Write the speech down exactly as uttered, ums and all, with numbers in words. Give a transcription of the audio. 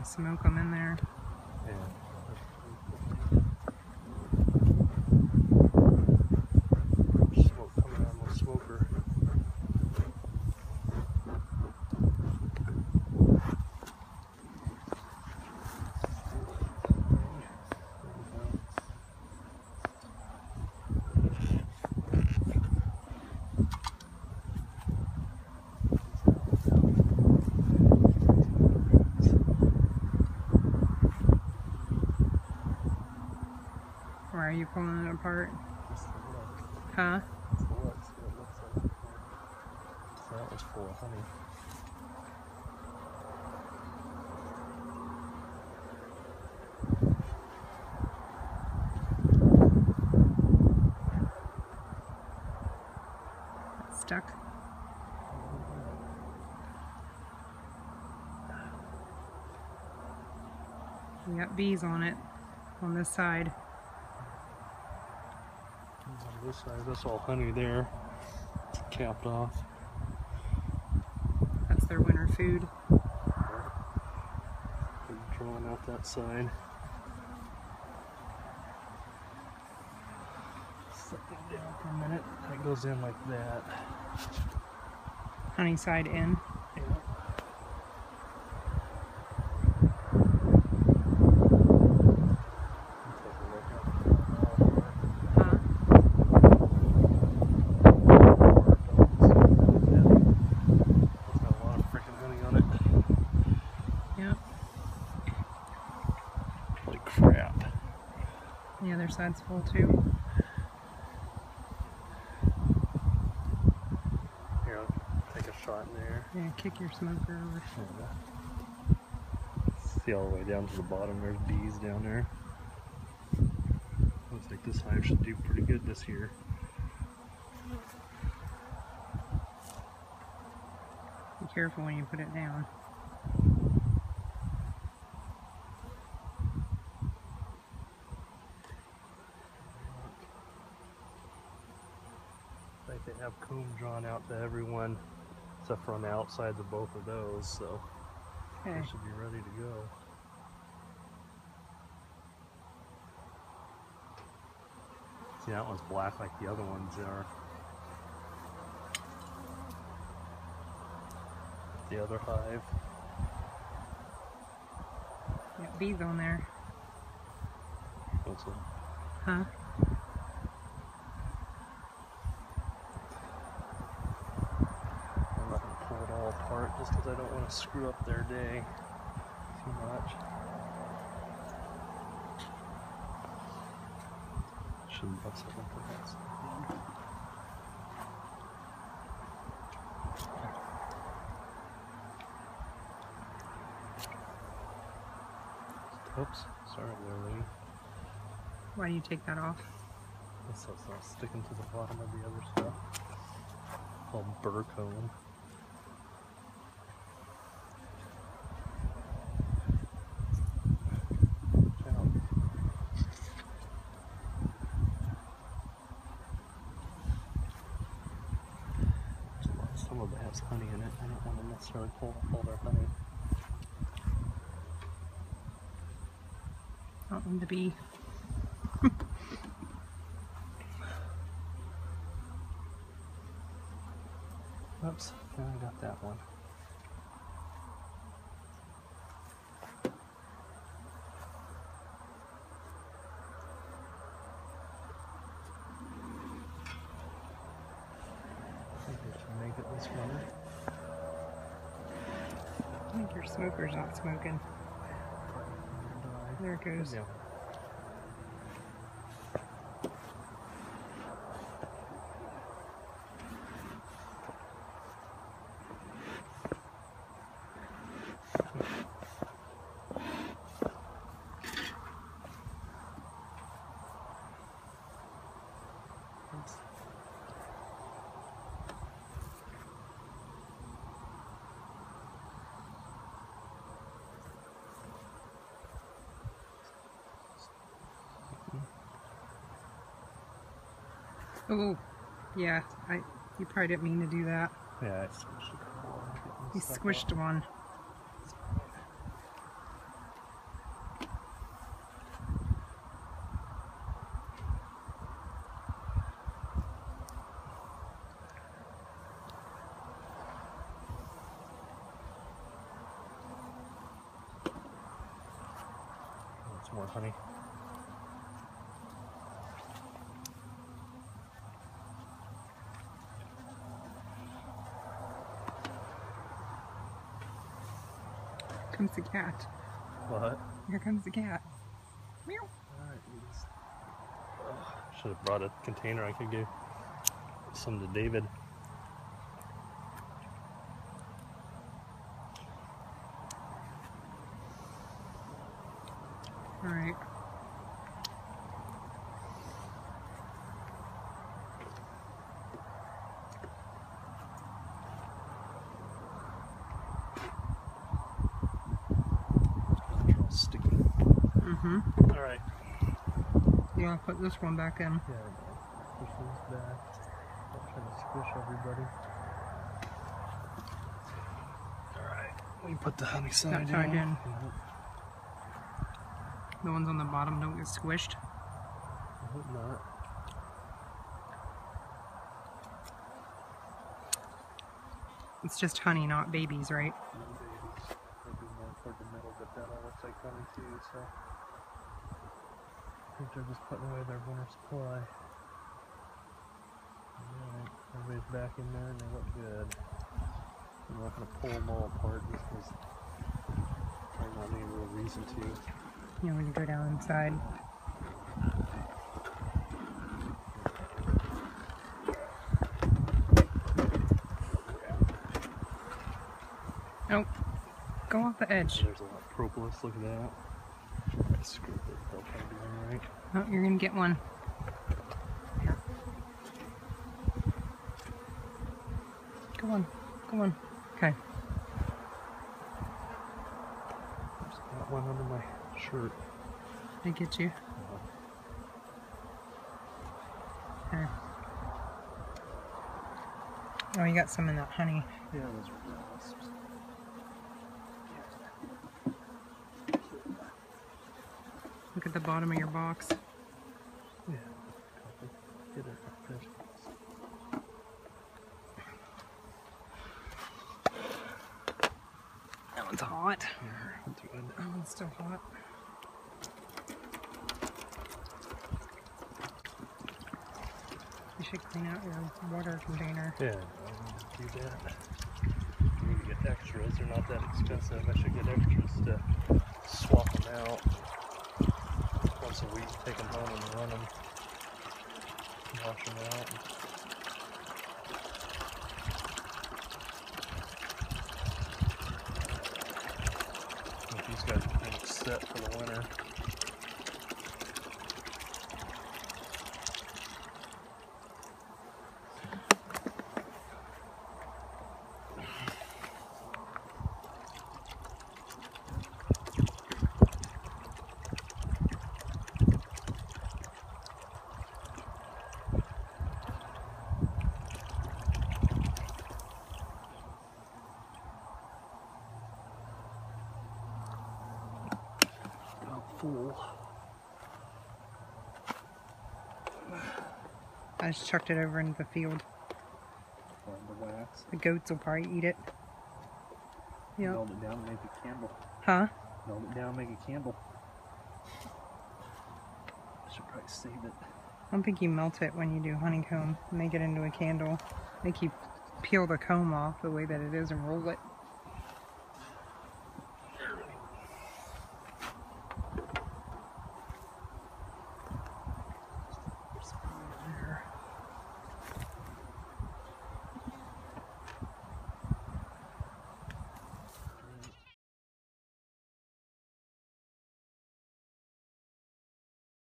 smoke them in there. Yeah. Smoke coming out of my smoker. Why are you pulling it apart? Just the look. Huh? Just the look. See what it looks like. So that was full of honey. It's stuck. We got bees on it on this side. On this side, that's all honey there. It's capped off. That's their winter food. I'm drawing out that side. Set that down for a minute. It goes in like that. Honey side in. Yeah. The other side's full too. Here, I'll take a shot in there. Yeah, kick your smoker over. Yeah. See all the way down to the bottom, there's bees down there. Looks like this hive should do pretty good this year. Be careful when you put it down. Like they have comb drawn out to everyone except for on the outsides of both of those, so Okay. they should be ready to go. See, that one's black like the other ones are. The other hive. Got bees on there. What's it? Huh? I'm not going to pull it all apart just because I don't want to screw up their day too much. Shouldn't have something for that. Oops, sorry there, lady. Why do you take that off? So it's not sticking to the bottom of the other stuff. Called burr cone. Some of it has honey in it. I don't want to necessarily pull up all their honey. I want them to be. Oops, now I got that one. I think I should make it this winter. I think your smoker's not smoking. There it goes. Yeah. Oh, yeah. I. You probably didn't mean to do that. Yeah, I squished a couple. You squished one. It's more honey. Comes the cat. What? Here comes the cat. Meow. Alright, oh, should have brought a container. I could give some to David. Alright. Sticky. Mm-hmm. Alright. Yeah, I'll put this one back in. Yeah, push these back. Don't try to squish everybody. Alright. We put the honey side That in. side in. Nope. The ones on the bottom don't get squished. I hope not. It's just honey, not babies, right? No babies. Maybe more toward the middle, but that all looks like honey too, so I think they're just putting away their winter supply. Alright, everybody's back in there and they look good. I'm not going to pull them all apart because there's not any real reason to. You want to go down inside. Oh, go off the edge. There's a lot of propolis, look at that. Screw it, they'll probably be alright. Oh, you're going to get one. Here. Go on, go on. Okay. Just got one under my shirt. I get you. Uh-huh. Okay. Oh, you got some in that honey. Yeah, those are wasps. Look at the bottom of your box. Yeah, get it fish. That one's hot. Here, I'll do it. That one's still hot. You should clean out your water container. Yeah, I'll do that. You need to get extras. They're not that expensive. I should get extras to swap them out. Once a week, take them home and run them. Wash them out. These guys are pretty much set for the winter. Full. I just chucked it over into the field. The wax. The goats will probably eat it. Yep. Melt it down and make a candle. Huh? Melt it down and make a candle. I should probably save it. I don't think you melt it when you do honeycomb. Make it into a candle. Make you peel the comb off the way that it is and roll it.